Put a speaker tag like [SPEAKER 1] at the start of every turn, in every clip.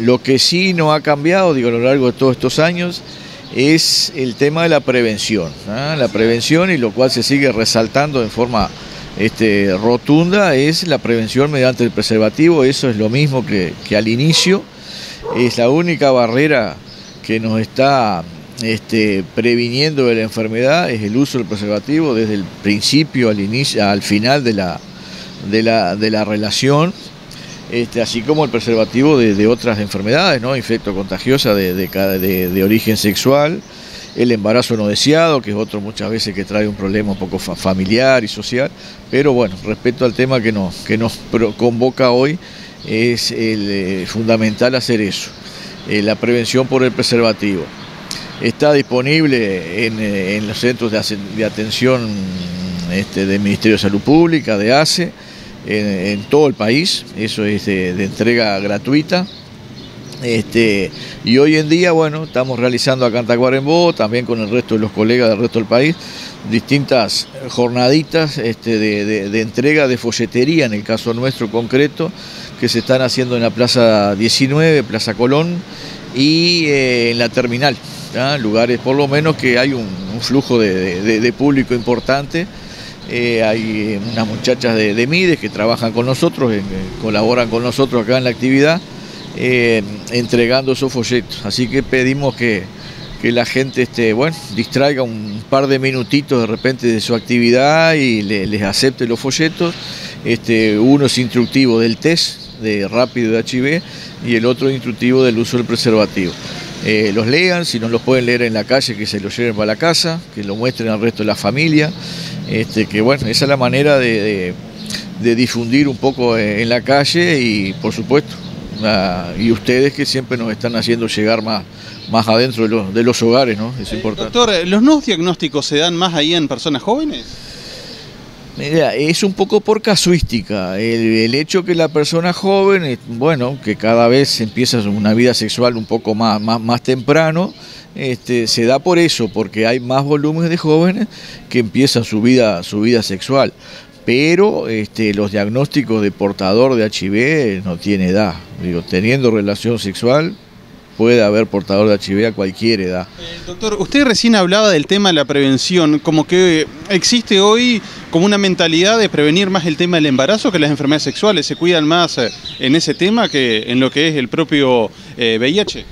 [SPEAKER 1] Lo que sí no ha cambiado, digo, a lo largo de todos estos años, es el tema de la prevención, ¿no? La prevención, y lo cual se sigue resaltando en forma rotunda, es la prevención mediante el preservativo. Eso es lo mismo que al inicio, es la única barrera que nos está previniendo de la enfermedad, es el uso del preservativo desde el principio al inicio, al final de la relación. Así como el preservativo de otras enfermedades, ¿no? Infectocontagiosa de origen sexual, el embarazo no deseado, que es otro muchas veces que trae un problema un poco familiar y social, pero bueno, respecto al tema que nos convoca hoy, es fundamental hacer eso, la prevención por el preservativo. Está disponible en los centros de atención del Ministerio de Salud Pública, de ACE, en todo el país. Eso es de entrega gratuita. Y hoy en día, bueno, estamos realizando acá en Tacuarembó, también con el resto de los colegas del resto del país, distintas jornaditas de entrega de folletería, en el caso nuestro concreto, que se están haciendo en la Plaza 19, Plaza Colón, y en la terminal, ¿ya? Lugares por lo menos que hay un flujo de público importante. Hay unas muchachas de Mides que trabajan con nosotros, colaboran con nosotros acá en la actividad, entregando esos folletos. Así que pedimos que la gente distraiga un par de minutitos de repente de su actividad y les acepte los folletos. Uno es instructivo del test de rápido de HIV y el otro instructivo del uso del preservativo. Los lean, si no los pueden leer en la calle, que se los lleven para la casa, que lo muestren al resto de la familia. Que bueno, esa es la manera de difundir un poco en la calle, y por supuesto, y ustedes que siempre nos están haciendo llegar más adentro de los hogares, ¿no? Es importante.
[SPEAKER 2] Doctor, ¿los nuevos diagnósticos se dan más ahí en personas jóvenes?
[SPEAKER 1] Mira, es un poco por casuística, el hecho que la persona joven, bueno, que cada vez empieza una vida sexual un poco más temprano, se da por eso, porque hay más volúmenes de jóvenes que empiezan su vida sexual. Pero los diagnósticos de portador de HIV no tiene edad. Digo, teniendo relación sexual puede haber portador de HIV a cualquier edad.
[SPEAKER 2] Doctor, usted recién hablaba del tema de la prevención, como que existe hoy como una mentalidad de prevenir más el tema del embarazo que las enfermedades sexuales. ¿Se cuidan más en ese tema que en lo que es el propio VIH?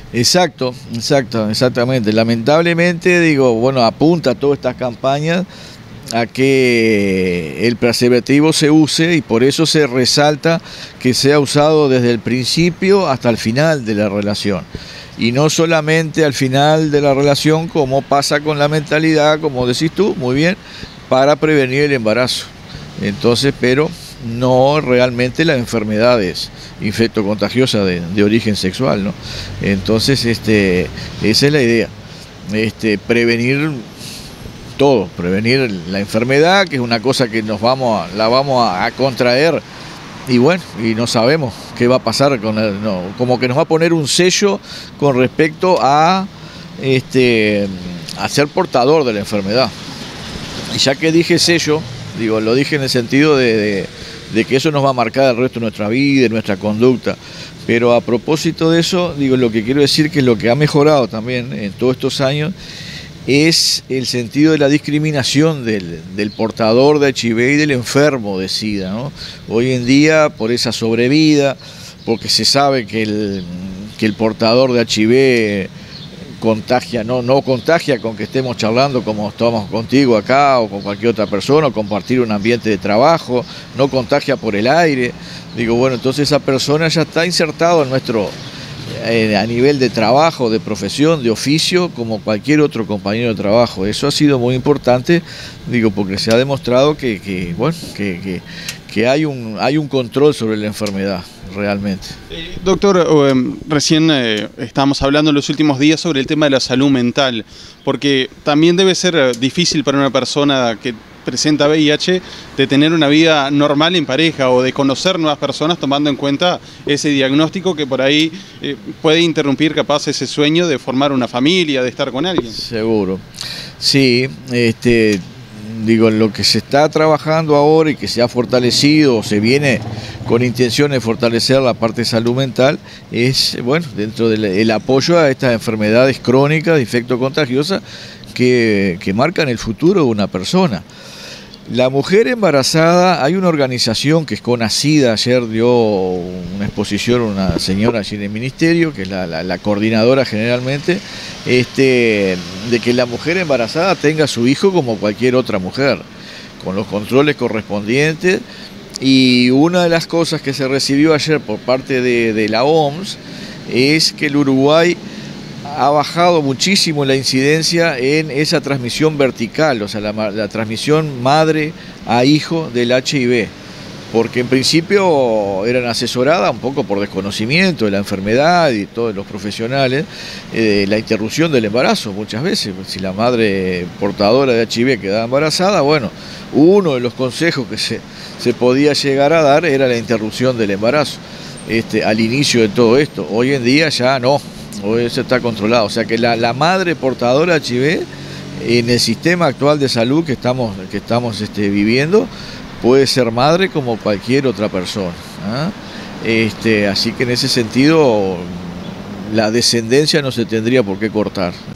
[SPEAKER 1] Exactamente. Lamentablemente, digo, bueno, apunta a todas estas campañas a que el preservativo se use, y por eso se resalta que sea usado desde el principio hasta el final de la relación. Y no solamente al final de la relación, como pasa con la mentalidad, como decís tú, muy bien, para prevenir el embarazo. Entonces, pero no realmente las enfermedades infectocontagiosas de origen sexual, ¿no? Entonces, esa es la idea, prevenir todo, prevenir la enfermedad, que es una cosa que la vamos a contraer, y bueno, y no sabemos qué va a pasar como que nos va a poner un sello con respecto a ser portador de la enfermedad. Y ya que dije sello, digo, lo dije en el sentido de que eso nos va a marcar el resto de nuestra vida, nuestra conducta. Pero a propósito de eso, digo, lo que quiero decir que lo que ha mejorado también en todos estos años es el sentido de la discriminación del portador de HIV y del enfermo de SIDA, ¿no? Hoy en día, por esa sobrevida, porque se sabe que el portador de HIV contagia, no contagia con que estemos charlando como estamos contigo acá o con cualquier otra persona, o compartir un ambiente de trabajo, no contagia por el aire. Digo, bueno, entonces esa persona ya está insertada en nuestro a nivel de trabajo, de profesión, de oficio, como cualquier otro compañero de trabajo. Eso ha sido muy importante, digo, porque se ha demostrado que hay un control sobre la enfermedad, realmente.
[SPEAKER 2] Doctor, recién estábamos hablando en los últimos días sobre el tema de la salud mental, porque también debe ser difícil para una persona que presenta VIH de tener una vida normal en pareja o de conocer nuevas personas, tomando en cuenta ese diagnóstico que por ahí puede interrumpir capaz ese sueño de formar una familia, de estar con alguien.
[SPEAKER 1] Seguro. Sí, digo, en lo que se está trabajando ahora y que se ha fortalecido, o se viene con intención de fortalecer la parte de salud mental, es, bueno, dentro del apoyo a estas enfermedades crónicas, de efecto contagiosa, que marcan el futuro de una persona. La mujer embarazada, hay una organización que es conocida, ayer dio una exposición una señora allí en el ministerio, que es la coordinadora generalmente, de que la mujer embarazada tenga a su hijo como cualquier otra mujer, con los controles correspondientes. Y una de las cosas que se recibió ayer por parte de la OMS es que el Uruguay ha bajado muchísimo la incidencia en esa transmisión vertical, o sea, la transmisión madre a hijo del HIV, porque en principio eran asesoradas un poco por desconocimiento de la enfermedad y todos los profesionales, la interrupción del embarazo muchas veces. Si la madre portadora de HIV quedaba embarazada, bueno, uno de los consejos que se podía llegar a dar era la interrupción del embarazo al inicio de todo esto. Hoy en día ya no. Hoy eso está controlado, o sea que la madre portadora de HIV en el sistema actual de salud que estamos viviendo puede ser madre como cualquier otra persona, ¿eh? Así que en ese sentido la descendencia no se tendría por qué cortar.